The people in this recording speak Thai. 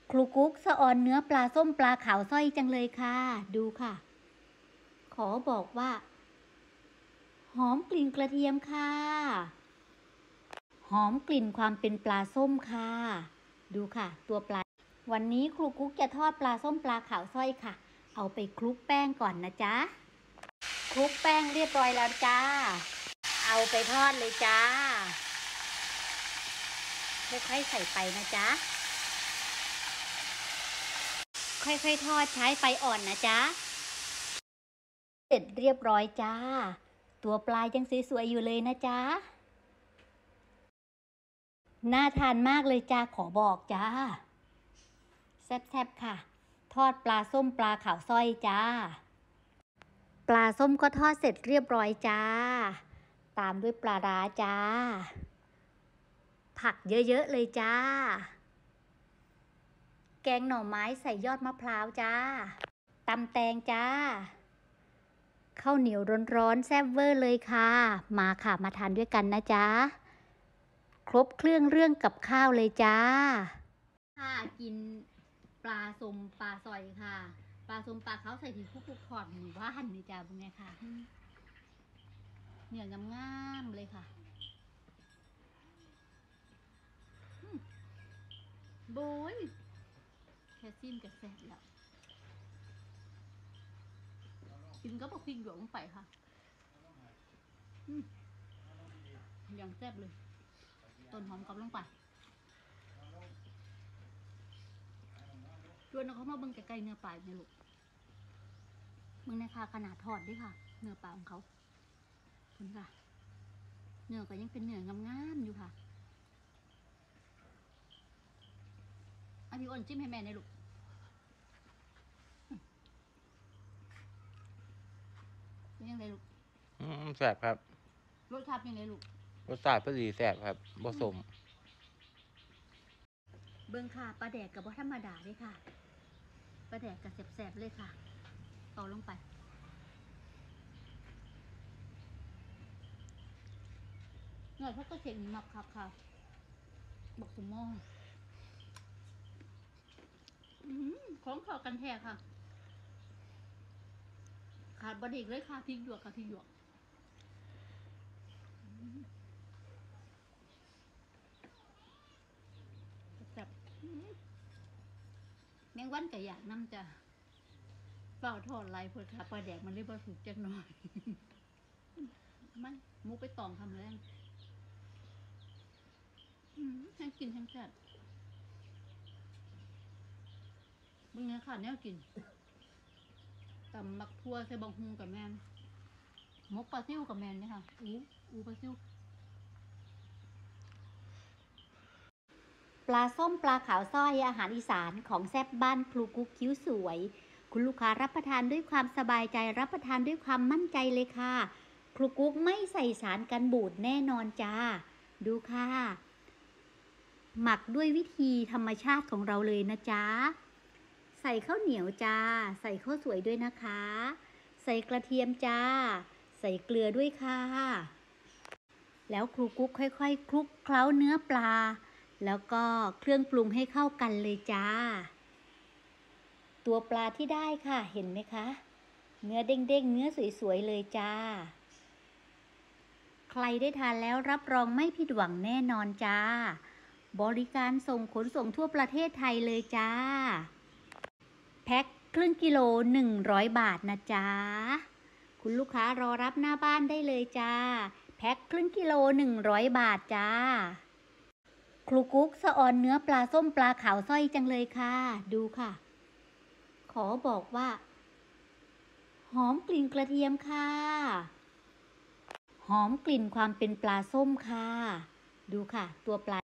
ครูกุ๊กสะออนเนื้อปลาส้มปลาขาวสร้อยจังเลยค่ะดูค่ะขอบอกว่าหอมกลิ่นกระเทียมค่ะหอมกลิ่นความเป็นปลาส้มค่ะดูค่ะตัวปลาวันนี้ครูกุ๊กจะทอดปลาส้มปลาขาวสร้อยค่ะเอาไปคลุกแป้งก่อนนะจ๊ะคลุกแป้งเรียบร้อยแล้วจ้าเอาไปทอดเลยจ้าค่อยๆใส่ไปนะจ๊ะค่อยๆทอดใช้ไฟอ่อนนะจ๊ะเสร็จเรียบร้อยจ้าตัวปลายังสวยๆอยู่เลยนะจ๊ะน่าทานมากเลยจ้าขอบอกจ้าแซ่บๆค่ะทอดปลาส้มปลาขาวสร้อยจ้าปลาส้มก็ทอดเสร็จเรียบร้อยจ้าตามด้วยปลาร้าจ้าผักเยอะๆเลยจ้าแกงหน่อไม้ใส่ยอดมะพร้าวจ้าตำแตงจ้าข้าวเหนียวร้อนๆแซ่บเวอร์เลยค่ะมาค่ะมาทานด้วยกันนะจ๊ะครบเครื่องเรื่องกับข้าวเลยจ้าค่ะกินปลาส้มปลาซอยค่ะปลาส้มปลาเขาใส่ที่คุกๆขอดหมู่บ้านนี่จ้าเป็นไงค่ะเนื้องามๆเลยค่ะโบยแค่ซิมกับแซ่บแล้วกินก็บอกพริกหยวกลงไปค่ะอย่างแซ่บเลยต้นหอมกับลงไปชวนเขามาเบิ่งไกลๆเนื้อปลาเนี่ยลูกมึงในค่ะขนาดทอดด้วยค่ะเนื้อปลาของเขาคุณค่ะเนื้อก็ยังเป็นเนื้องามๆอยู่ค่ะเอาพี่อ้นจิ้มให้แม่ในลูกเป็นยังไงลูกแซ่บครับรสชาติเป็นยังไงลูกรสชาติพอดีแซ่บครับผสมเบิ่งค่ะปลาแดกกับบ่ธรรมดาด้วยค่ะปลาแดกกับแสบๆเลยค่ะต่อลงไปเนื้อเขาก็เช็คหมักครับค่ะบอกสมองของขอกันแท้ค่ะขาดบะเด็กเลยค่ะพริกหยวกค่ะพริกหยวกแซ่บแมงวันกับอยากน้ำจะเฝ้าทอดลายเพื่อค่ะปลาแดกมันเลยบ่ถูกจักหน่อยมันมุกไปตองทำแรงให้กินทั้งแซ่บมึงไงค่ะแนวกินตำมักทั่วใส่บางฮุงกับแมนมกปลาซิ่วกับแมนเนี่ยค่ะอูปลาซิ่วปลาส้มปลาขาวสร้อยอาหารอีสานของแซ่บบ้านครูกุ๊กคิ้วสวยคุณลูกค้ารับประทานด้วยความสบายใจรับประทานด้วยความมั่นใจเลยค่ะครูกุ๊กไม่ใส่สารกันบูดแน่นอนจ้าดูค่ะหมักด้วยวิธีธรรมชาติของเราเลยนะจ๊ะใส่ข้าวเหนียวจ้าใส่ข้าวสวยด้วยนะคะใส่กระเทียมจ้าใส่เกลือด้วยค่ะแล้วครูกุ๊กค่อยๆคลุกเคล้าเนื้อปลาแล้วก็เครื่องปรุงให้เข้ากันเลยจ้าตัวปลาที่ได้ค่ะเห็นไหมคะเนื้อเด้งๆเนื้อสวยๆเลยจ้าใครได้ทานแล้วรับรองไม่ผิดหวังแน่นอนจ้าบริการส่งขนส่งทั่วประเทศไทยเลยจ้าแพ็คครึ่งกิโล100 บาทนะจ๊ะคุณลูกค้ารอรับหน้าบ้านได้เลยจ้าแพ็คครึ่งกิโล100 บาทจ้าครูกุ๊กสะออนเนื้อปลาส้มปลาขาวสร้อยจังเลยค่ะดูค่ะขอบอกว่าหอมกลิ่นกระเทียมค่ะหอมกลิ่นความเป็นปลาส้มค่ะดูค่ะตัวปลา